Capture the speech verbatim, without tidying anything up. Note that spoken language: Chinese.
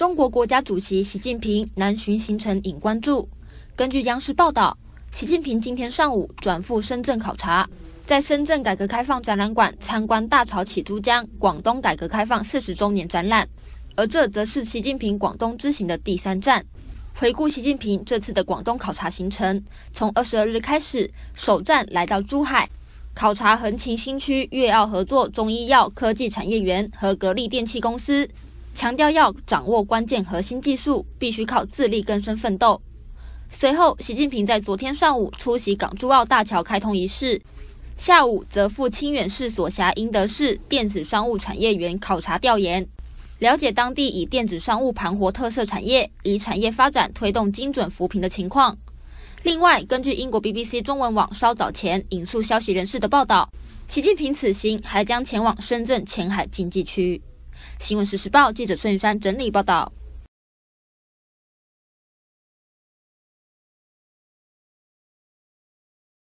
中国国家主席习近平南巡行程引关注。根据央视报道，习近平今天上午转赴深圳考察，在深圳改革开放展览馆参观大潮起珠江广东改革开放四十周年展览，而这则是习近平广东之行的第三站。回顾习近平这次的广东考察行程，从二十二日开始，首站来到珠海，考察横琴新区粤澳合作中医药科技产业园和格力电器公司，强调要掌握关键核心技术，必须靠自力更生奋斗。随后，习近平在昨天上午出席港珠澳大桥开通仪式，下午则赴清远市所辖英德市电子商务产业园考察调研，了解当地以电子商务盘活特色产业，以产业发展推动精准扶贫的情况。另外，根据英国 B B C 中文网稍早前引述消息人士的报道，习近平此行还将前往深圳前海经济区。新闻时时报记者孙雨山整理报道。